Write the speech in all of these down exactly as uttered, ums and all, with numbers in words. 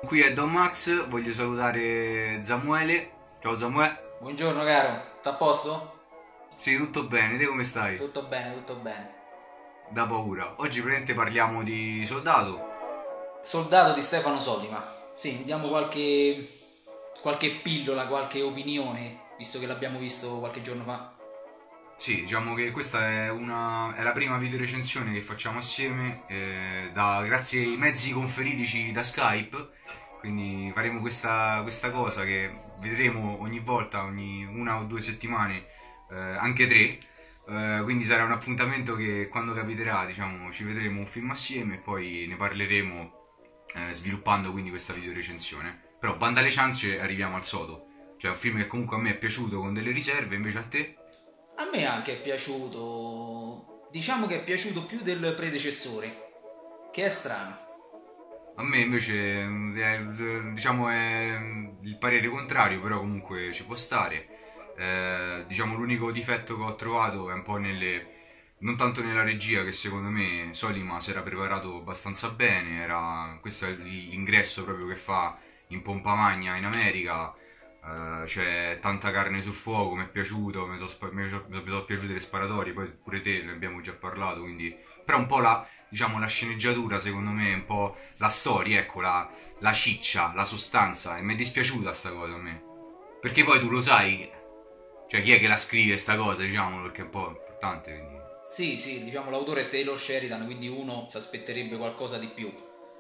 Qui è Don Max, voglio salutare Samuele. Ciao Samuele. Buongiorno caro, tutto a posto? Sì, tutto bene, te come stai? Tutto bene, tutto bene. Da paura. Oggi praticamente parliamo di Soldato. Soldato di Stefano Sollima. Sì, diamo qualche, qualche pillola, qualche opinione, visto che l'abbiamo visto qualche giorno fa. Sì, diciamo che questa è, una, è la prima videorecensione che facciamo assieme, eh, da, grazie ai mezzi conferitici da Skype. Quindi faremo questa, questa cosa che vedremo ogni volta, ogni una o due settimane, eh, anche tre. Eh, quindi sarà un appuntamento che quando capiterà, diciamo, ci vedremo un film assieme e poi ne parleremo, eh, sviluppando quindi questa videorecensione. Però banda alle ciance, arriviamo al sodo. Cioè un film che comunque a me è piaciuto con delle riserve, invece a te? A me anche è piaciuto, diciamo che è piaciuto più del predecessore, che è strano. A me invece è, diciamo è il parere contrario, però comunque ci può stare. Eh, diciamo l'unico difetto che ho trovato è un po' nelle, non tanto nella regia, che secondo me Solima si era preparato abbastanza bene. Era, questo è l'ingresso proprio che fa in pompa magna in America. Eh, c'è tanta carne sul fuoco, mi è piaciuto, mi sono, mi sono, mi sono piaciute le sparatorie, poi pure te ne abbiamo già parlato, quindi però un po' la, diciamo, la sceneggiatura secondo me, un po' la storia, ecco, la, la ciccia, la sostanza, e mi è dispiaciuta sta cosa a me. Perché poi tu lo sai, cioè chi è che la scrive sta cosa, diciamo, perché è un po' importante, quindi... Sì, sì, diciamo l'autore è Taylor Sheridan, quindi uno si aspetterebbe qualcosa di più.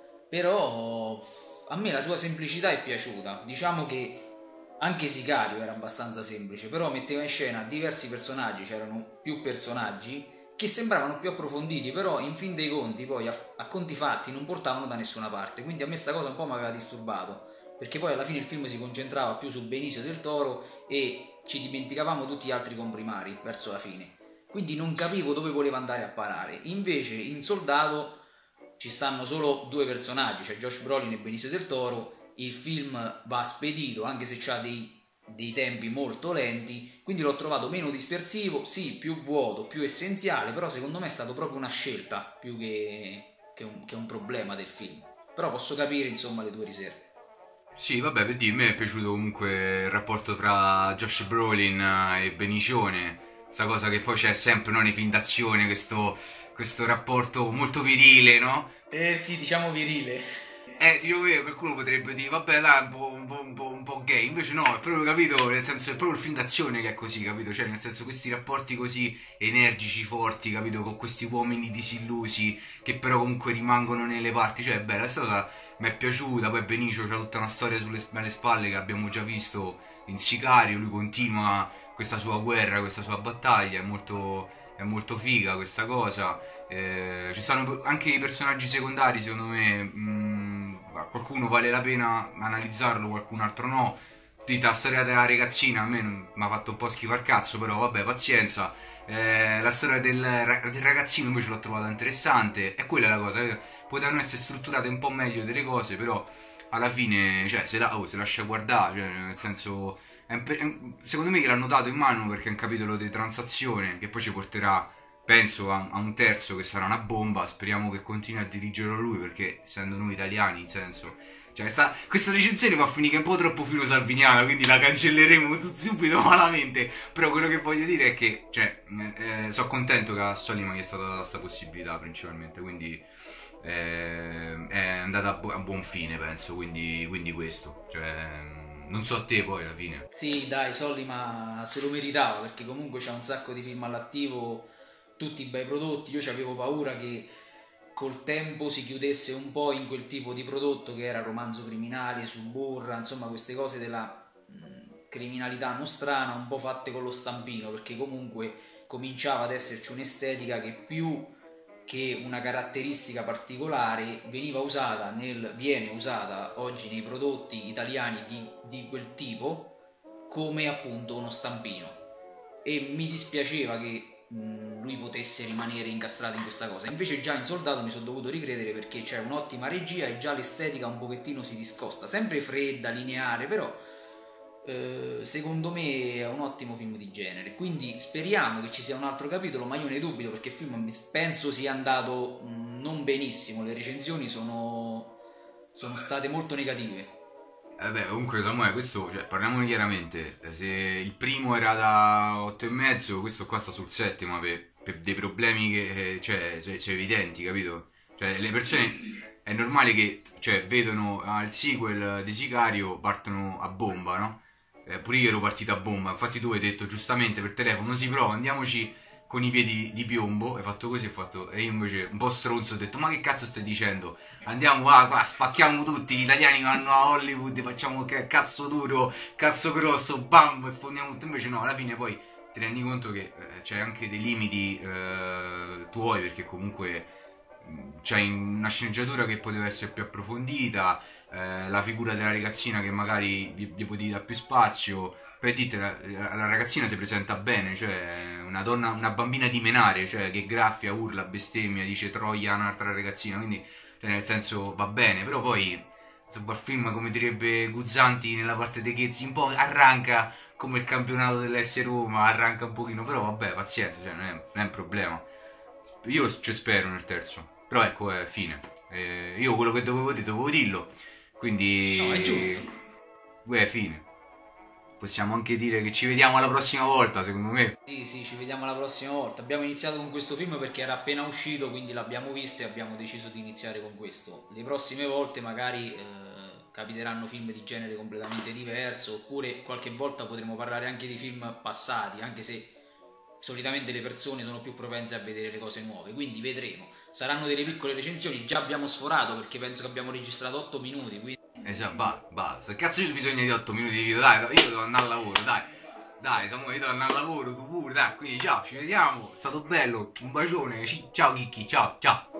Però a me la sua semplicità è piaciuta. Diciamo che anche Sicario era abbastanza semplice, però metteva in scena diversi personaggi, c'erano più personaggi che sembravano più approfonditi, però in fin dei conti poi a, a conti fatti non portavano da nessuna parte. Quindi a me sta cosa un po' mi aveva disturbato, perché poi alla fine il film si concentrava più su Benicio del Toro e ci dimenticavamo tutti gli altri comprimari verso la fine. Quindi non capivo dove voleva andare a parare. Invece in Soldato ci stanno solo due personaggi, cioè Josh Brolin e Benicio del Toro. Il film va spedito anche se ha dei, dei tempi molto lenti, quindi l'ho trovato meno dispersivo, sì, più vuoto, più essenziale, però secondo me è stato proprio una scelta più che, che, un, che un problema del film. Però posso capire insomma le tue riserve. Sì, vabbè, vedi, a me è piaciuto comunque il rapporto tra Josh Brolin e Benicione, sta cosa che poi c'è sempre, no, nei film d'azione, questo, questo rapporto molto virile, no? Eh sì, diciamo virile. Eh, io vedo, qualcuno potrebbe dire, vabbè, là, è un po', un po', un po', un po' gay, invece no, è proprio, capito, nel senso, è proprio il film d'azione che è così, capito, cioè, nel senso, questi rapporti così energici, forti, capito, con questi uomini disillusi, che però comunque rimangono nelle parti, cioè, è bella, questa cosa mi è piaciuta, poi Benicio c'ha tutta una storia sulle alle spalle che abbiamo già visto in Sicario, lui continua questa sua guerra, questa sua battaglia, è molto, è molto figa questa cosa. Eh, ci stanno anche i personaggi secondari, secondo me, mh, qualcuno vale la pena analizzarlo, qualcun altro no. Dita, la storia della ragazzina a me mi ha fatto un po' schifo al cazzo, però vabbè, pazienza. Eh, la storia del, del ragazzino invece l'ho trovata interessante, e quella è la cosa, eh. Potevano essere strutturate un po' meglio delle cose, però alla fine, cioè, se, la, oh, se lascia guardare, cioè, nel senso, è un, è un, secondo me gliel'hanno dato in mano perché è un capitolo di transazione che poi ci porterà, penso, a, a un terzo che sarà una bomba. Speriamo che continui a dirigerlo lui, perché essendo noi italiani, in senso, cioè sta, questa recensione va a finire un po' troppo filo salviniana, quindi la cancelleremo tutti subito malamente. Però quello che voglio dire è che, cioè, eh, sono contento che a Solima gli è stata data questa possibilità principalmente, quindi eh, è andata a, bu- a buon fine, penso, quindi, quindi questo, cioè, non so a te poi alla fine. Sì, dai, Sollima se lo meritava, perché comunque c'ha un sacco di film all'attivo, tutti bei prodotti. Io avevo paura che col tempo si chiudesse un po' in quel tipo di prodotto che era romanzo criminale, Suburra, insomma queste cose della mh, criminalità nostrana un po' fatte con lo stampino, perché comunque cominciava ad esserci un'estetica che più che una caratteristica particolare veniva usata nel, viene usata oggi nei prodotti italiani di, di quel tipo come appunto uno stampino, e mi dispiaceva che mh, lui potesse rimanere incastrato in questa cosa. Invece già in Soldato mi sono dovuto ricredere, perché c'è un'ottima regia e già l'estetica un pochettino si discosta, sempre fredda, lineare, però eh, secondo me è un ottimo film di genere. Quindi speriamo che ci sia un altro capitolo, ma io ne dubito, perché il film penso sia andato mh, non benissimo. Le recensioni sono sono state molto negative. Vabbè, comunque Samuele, questo, cioè, parliamone chiaramente, se il primo era da otto e mezzo, questo qua sta sul sette, ma per, per dei problemi che, eh, cioè, sono sono evidenti, capito? Cioè, le persone, è normale che, cioè, vedono al sequel di Sicario, partono a bomba, no? Eh, pure io ero partito a bomba, infatti tu hai detto giustamente per telefono, si prova, andiamoci con i piedi di piombo, hai fatto così, hai fatto, e io invece un po' stronzo ho detto, ma che cazzo stai dicendo? Andiamo qua, qua, spacchiamo tutti, gli italiani vanno a Hollywood, facciamo che cazzo duro, cazzo grosso, bam, sfondiamo tutto, invece no, alla fine poi ti rendi conto che eh, c'è anche dei limiti eh, tuoi, perché comunque mh, c'è una sceneggiatura che poteva essere più approfondita, eh, la figura della ragazzina che magari gli, gli potevi dare più spazio, per dite, la, la ragazzina si presenta bene, cioè una donna, una bambina di menare, cioè che graffia, urla, bestemmia, dice troia a un'altra ragazzina, quindi cioè, nel senso va bene, però poi insomma, il film, come direbbe Guzzanti nella parte dei Chezzi, un po' arranca come il campionato dell'S Roma, arranca un pochino, però vabbè, pazienza, cioè, non, è, non è un problema. Io ci spero nel terzo, però ecco, è fine. Eh, io quello che dovevo dire, dovevo dirlo, quindi... No, è giusto. È fine. Possiamo anche dire che ci vediamo alla prossima volta, secondo me. Sì, sì, ci vediamo la prossima volta. Abbiamo iniziato con questo film perché era appena uscito, quindi l'abbiamo visto e abbiamo deciso di iniziare con questo. Le prossime volte magari eh, capiteranno film di genere completamente diverso, oppure qualche volta potremo parlare anche di film passati, anche se solitamente le persone sono più propense a vedere le cose nuove, quindi vedremo. Saranno delle piccole recensioni, già abbiamo sforato perché penso che abbiamo registrato otto minuti, quindi... Esatto, basta, basta. Cazzo c'è bisogno di otto minuti di video, dai, io devo andare al lavoro, dai. Dai, Samuele, io devo andare al lavoro, tu pure, dai. Quindi ciao, ci vediamo, è stato bello, un bacione, ciao Chicchi, ciao, ciao.